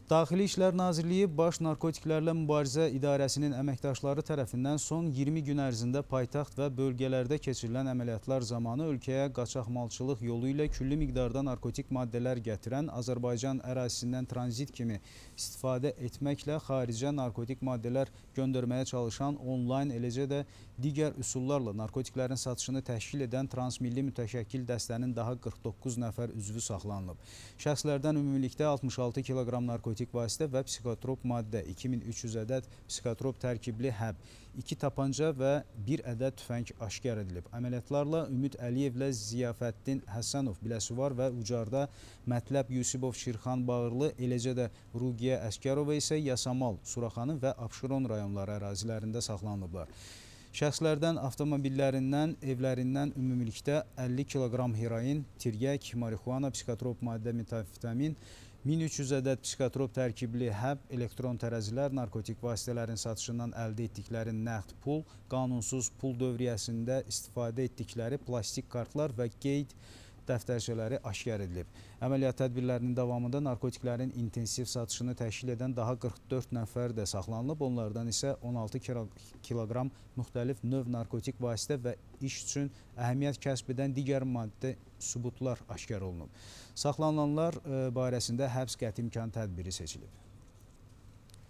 Daxili İşlər Nazirliyi Baş Narkotiklərlə Mübarizə İdarəsinin əməkdaşları tərəfindən son 20 gün ərzində paytaxt və bölgələrdə keçirilən əməliyyatlar zamanı ölkəyə qaçaqmalçılıq yolu ilə külli miqdarda narkotik maddələr gətirən, Azərbaycan ərazisindən tranzit kimi istifadə etməklə xaricə narkotik maddələr göndərməyə çalışan onlayn, eləcə də digər üsullarla narkotiklərin satışını təşkil edən transmilli mütəşəkkil dəstənin daha 49 nəfər üzvü saxlanılıb. Şəxslərdən ümumilikdə 66 kiloqram narkotik vasitə və psixotrop maddə, 2300 ədəd psixotrop tərkibli həb, 2 tapanca və 1 ədəd tüfəng aşkar edilib. Əməliyyatlarla Ümid Əliyevlə Ziyafəddin Həsənov Biləsuvar və Ucarda Mətləb Yusibov Şirxan Bağırlı, eləcə də Ruqiyə Əskərova isə Yasamal, Suraxanı və Abşeron rayonları ərazilərində saxlanılıblar. Şəxslərdən avtomobillərindən, evlərindən ümumilikdə 50 kiloqram heroin, tiryək, marihuana, psixotrop maddə, metamfetamin, 1300 ədəd psixotrop tərkibli həb, elektron tərəzilər, narkotik vasitələrin satışından əldə etdikləri nəqd pul, qanunsuz pul dövriyyəsində istifadə etdikləri plastik kartlar və qeyd dəftərçələri aşkar edilib. Əməliyyat tədbirlərinin davamında narkotiklərin intensiv satışını təşkil edən daha 44 nəfər də saxlanılıb. Onlardan isə 16 kiloqram müxtəlif növ narkotik vasitə və iş üçün əhəmiyyət kəsb edən digər maddə sübutlar aşkar olunub. Saxlanılanlar barəsində həbs qəti imkan tədbiri seçilib.